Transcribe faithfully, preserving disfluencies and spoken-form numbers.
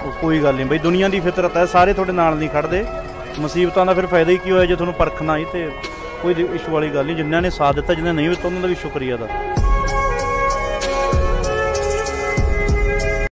कोई गल नहीं बई, दुनिया की फितरत है, सारे थोड़े नाल नहीं खड़ते। मुसीबतों का फिर फायदा ही की होया जो थोड़ा परखना ही, तो कोई इशू वाली गल नहीं। जिन्होंने साथ दिता, जिन्हें नहीं दिता, उन्होंने भी शुक्रिया था।